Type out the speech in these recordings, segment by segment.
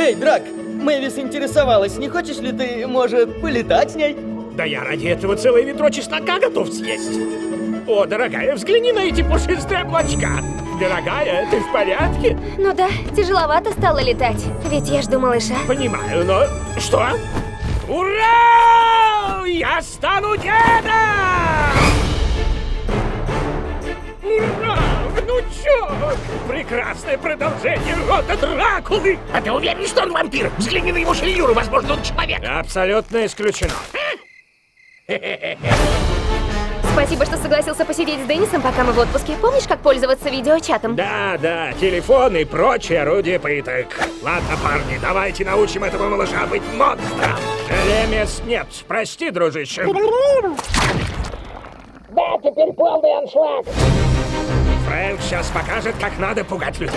Эй, Драк, Мэвис интересовалась, не хочешь ли ты, может, полетать с ней? Да я ради этого целое ведро чеснока готов съесть. О, дорогая, взгляни на эти пушистые облачка. Дорогая, ты в порядке? Ну да, тяжеловато стало летать. Ведь я жду малыша. Понимаю, но... Что? Ура! Я стану дедом! Ура! Внучок! Прекрасное продолжение рода Дракулы! А ты уверен, что он вампир? Взгляни на его шевелюру, возможно, он человек. Абсолютно исключено. Спасибо, что согласился посидеть с Деннисом, пока мы в отпуске. Помнишь, как пользоваться видеочатом? Да, телефон и прочие орудия пыток. Ладно, парни, давайте научим этого малыша быть монстром. Мест нет, прости, дружище. Да, теперь полный аншлаг. Фрэнк сейчас покажет, как надо пугать людей.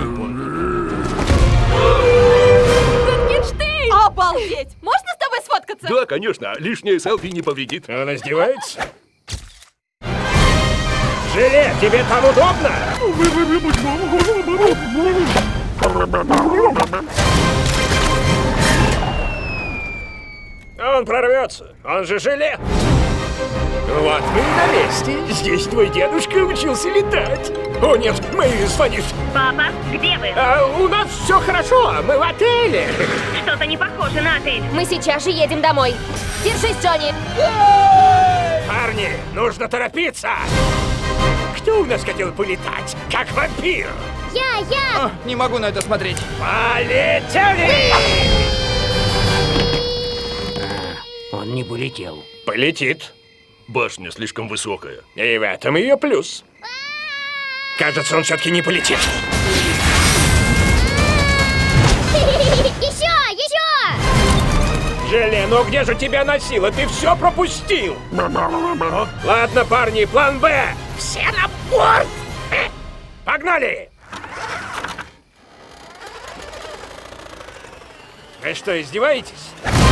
Wittgenstein! Обалдеть! Можно с тобой сфоткаться? Да, конечно, лишнее селфи не повредит. Он издевается? Желе, тебе там удобно? Он прорвется, он же желе. Вот мы и на месте. Здесь твой дедушка учился летать. О нет, мы звонишь. Папа, где вы? У нас все хорошо, мы в отеле. Что-то не похоже на отель. Мы сейчас же едем домой. Держись, Джонни. Парни, нужно торопиться. Кто у нас хотел полетать, как вампир? Я! Не могу на это смотреть. Полетели! Он не полетел. Полетит. Башня слишком высокая. И в этом ее плюс. Кажется, он все-таки не полетит. Еще! Желе, ну где же тебя носило? Ты все пропустил. Ладно, парни, план Б. Все на борт! Погнали! Вы что, издеваетесь?